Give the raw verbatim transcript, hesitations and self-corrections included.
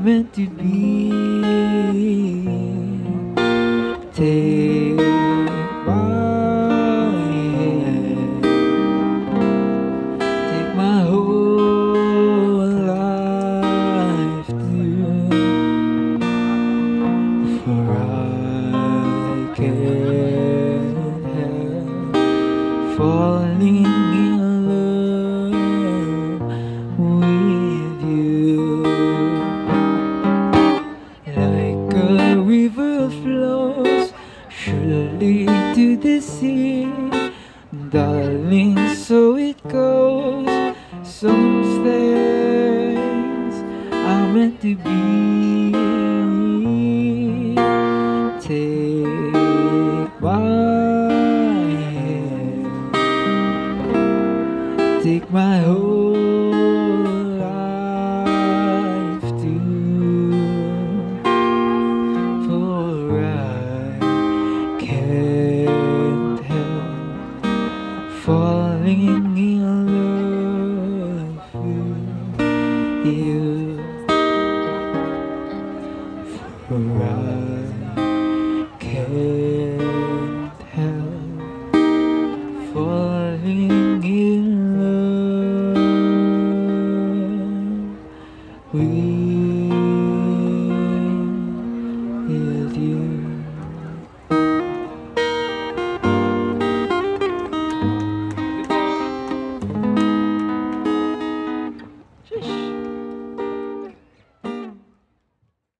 meant to be. Take my hand, take my whole life too, for I can't help falling in love with you. Like a river flows surely to the sea, darling, so it goes. Some things are meant to be. Take my hand, take my whole life too, for I can't help falling in love with you, for I can't